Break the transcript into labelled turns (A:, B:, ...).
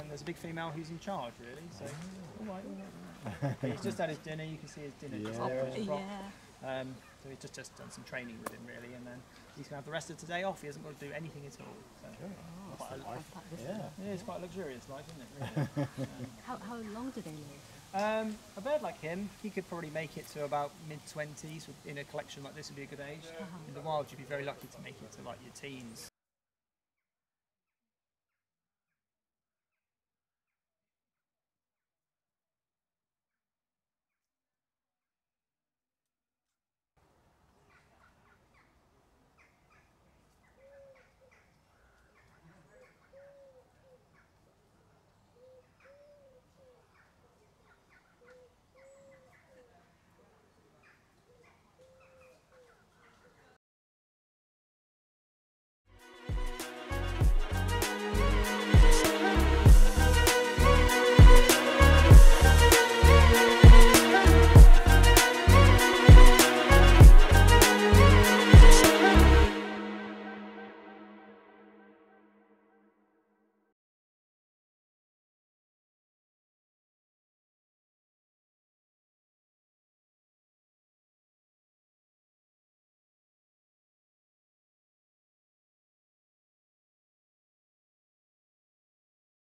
A: and there's a big female who's in charge, really. So, all right. He's just had his dinner. You can see his dinner just there as a prop. So he's just done some training with him, really, and then he's going to have the rest of today off. He hasn't got to do anything at all. So it's quite a luxurious life, isn't it? Really?
B: How long do they live?
A: A bird like him, he could probably make it to about mid-20s. In a collection like this would be a good age. In the wild, you'd be very lucky to make it to like your teens.